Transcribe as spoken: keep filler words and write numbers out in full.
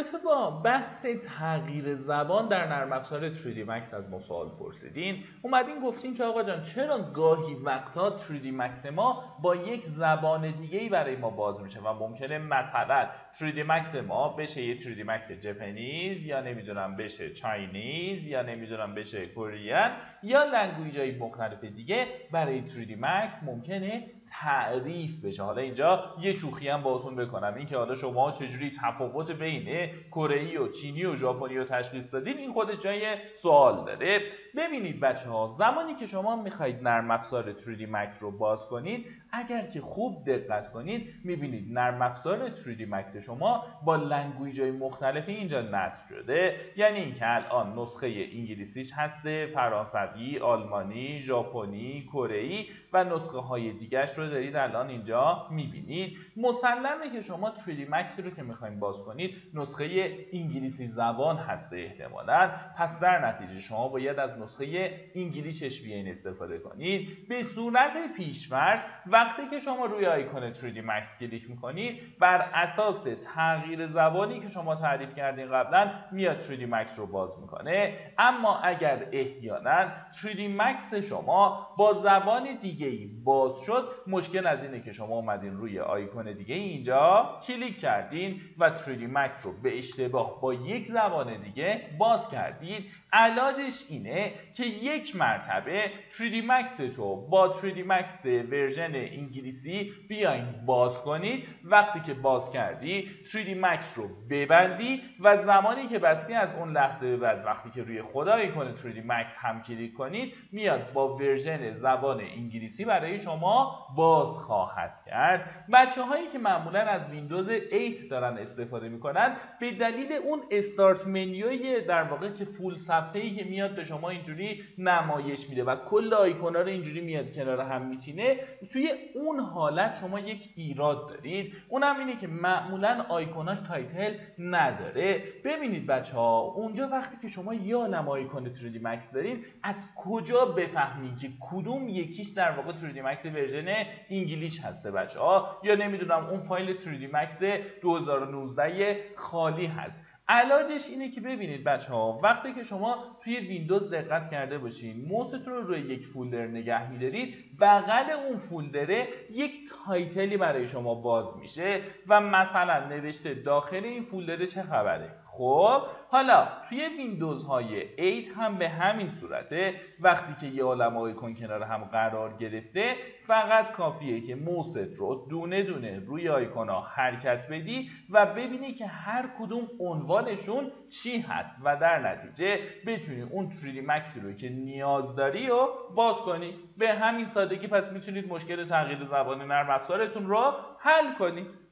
رابطه با بحث تغییر زبان در نرم افزار تری دی Max از ما سوال پرسیدین. اومدین گفتین که آقا جان چرا گاهی وقتا تری دی Max ما با یک زبان دیگه‌ای برای ما باز میشه و ممکنه مثلا تری دی Max ما بشه یه تری دی Max ژاپنیز، یا نمیدونم بشه چاینیز، یا نمیدونم بشه کورین، یا لنگویج‌های مختلف دیگه برای تری دی Max ممکنه تعریف بشه. حالا اینجا یه شوخی هم باهاتون بکنم، این که حالا شما چجوری تفاوت بین کره و چینی و ژاپنی رو تشخیص دادین، این خودش جای سوال داره. ببینید بچه‌ها، زمانی که شما میخواید نرم افزار تری دی Max رو باز کنید، اگر که خوب دقت کنید میبینید نرم افزار تری دی Max شما با لنگویج‌های مختلفی اینجا نصب شده. یعنی اینکه الان نسخه انگلیسیش هسته، فرانسوی، آلمانی، ژاپنی، کره‌ای و نسخه های دیگه رو دارید الان اینجا میبینید. مسلمه که شما تری دی Max رو که میخواین باز کنید نسخه انگلیسی زبان هسته احتمالاً، پس در نتیجه شما باید از نسخه انگلیسیش بیاین استفاده کنید. به صورت پیش‌فرض وقتی که شما روی آیکون تری دی Max کلیک میکنید، بر اساس تغییر زبانی که شما تعریف کردین قبلا میاد تری دی Max رو باز میکنه. اما اگر احیانا تری دی Max شما با زبان دیگه‌ای باز شد، مشکل از اینه که شما اومدین روی آیکون دیگه اینجا کلیک کردین و تری دی Max رو به اشتباه با یک زبان دیگه باز کردین. علاجش اینه که یک مرتبه تری دی Max تو با تری دی Max ورژن انگلیسی بیاین باز کنید. وقتی که باز کردی تری دی Max رو ببندی و زمانی که بستی از اون لحظه به بعد وقتی که روی خود آیکون تری دی Max هم کلیک کنید، میاد با ورژن زبان انگلیسی برای شما باز خواهد کرد. بچه هایی که معمولا از ویندوز هشت دارن استفاده میکنن، به دلیل اون استارت منیوی در واقع که فول صفحه‌ای که میاد به شما اینجوری نمایش میده و کل آیکونا رو اینجوری میاد کنار هم میچینه، توی اون حالت شما یک ایراد دارید. اونم اینه که معمولا آیکوناش تایتل نداره. ببینید بچه ها، اونجا وقتی که شما یه عالم آیکون تری دی Max دارین، از کجا بفهمید که کدوم یکیش در واقع تری دی Max ورژن انگلیش هسته بچه ها، یا نمیدونم اون فایل تری دی Max دو هزار و نوزده خالی هست؟ علاجش اینه که ببینید بچه ها، وقتی که شما توی ویندوز دقت کرده باشین موستون رو روی یک فولدر نگه میدارید، بغل اون فولدره یک تایتلی برای شما باز میشه و مثلا نوشته داخل این فولدر چه خبره. خب حالا توی ویندوز های هشت هم به همین صورته. وقتی که یه عالمه آیکون کنار هم قرار گرفته، فقط کافیه که موست رو دونه دونه روی آیکونا حرکت بدی و ببینی که هر کدوم عنوانشون چی هست و در نتیجه بتونی اون تری دی Max رو که نیاز داری و باز کنی. به همین سادگی پس میتونید مشکل تغییر زبان نرم افزارتون رو حل کنید.